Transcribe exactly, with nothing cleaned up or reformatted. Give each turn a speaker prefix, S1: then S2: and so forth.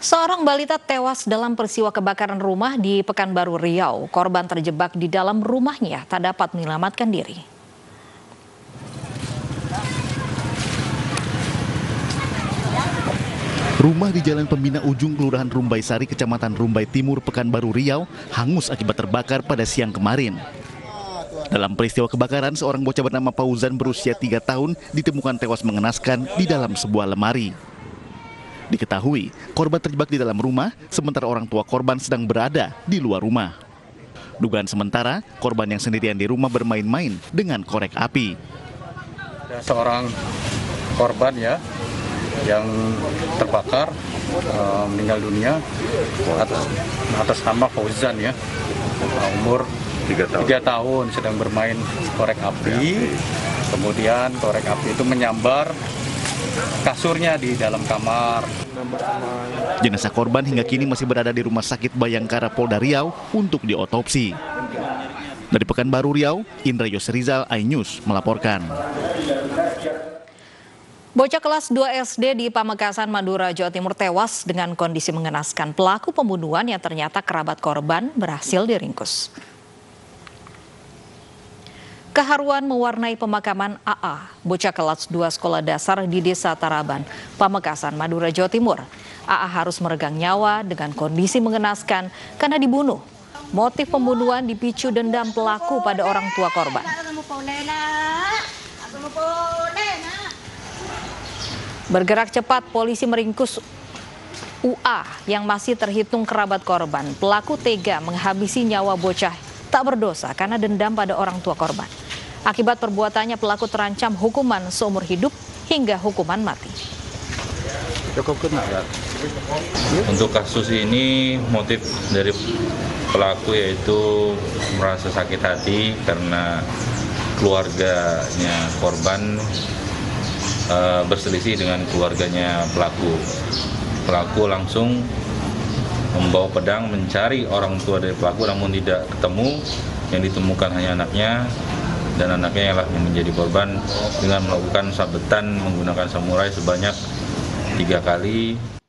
S1: Seorang balita tewas dalam peristiwa kebakaran rumah di Pekanbaru Riau. Korban terjebak di dalam rumahnya, tak dapat menyelamatkan diri.
S2: Rumah di Jalan Pembina Ujung, Kelurahan Rumbai Sari, Kecamatan Rumbai Timur, Pekanbaru Riau, hangus akibat terbakar pada siang kemarin. Dalam peristiwa kebakaran, seorang bocah bernama Fauzan berusia tiga tahun ditemukan tewas mengenaskan di dalam sebuah lemari. Diketahui, korban terjebak di dalam rumah, sementara orang tua korban sedang berada di luar rumah. Dugaan sementara, korban yang sendirian di rumah bermain-main dengan korek api.
S3: Ada seorang korban ya, yang terbakar, uh, meninggal dunia atas, atas nama Fauzan ya, umur tiga tahun. tiga tahun, sedang bermain korek api. Kemudian korek api itu menyambar kasurnya di dalam kamar.
S2: Jenazah korban hingga kini masih berada di Rumah Sakit Bayangkara Polda Riau untuk diotopsi. Dari Pekanbaru Riau, Indra Yosrizal, iNews melaporkan.
S1: Bocah kelas dua S D di Pamekasan, Madura, Jawa Timur tewas dengan kondisi mengenaskan. Pelaku pembunuhan yang ternyata kerabat korban berhasil diringkus. Keharuan mewarnai pemakaman A A, bocah kelas dua sekolah dasar di Desa Taraban, Pamekasan, Madura, Jawa Timur. A A harus meregang nyawa dengan kondisi mengenaskan karena dibunuh. Motif pembunuhan dipicu dendam pelaku pada orang tua korban. Bergerak cepat, polisi meringkus U A yang masih terhitung kerabat korban. Pelaku tega menghabisi nyawa bocah tak berdosa karena dendam pada orang tua korban. Akibat perbuatannya, pelaku terancam hukuman seumur hidup hingga hukuman mati.
S3: Cukup kena ya.
S4: Untuk kasus ini, motif dari pelaku yaitu merasa sakit hati karena keluarganya korban uh, berselisih dengan keluarganya pelaku. Pelaku langsung membawa pedang mencari orang tua dari pelaku, namun tidak ketemu. Yang ditemukan hanya anaknya, dan anaknya yang menjadi korban dengan melakukan sabetan menggunakan samurai sebanyak tiga kali.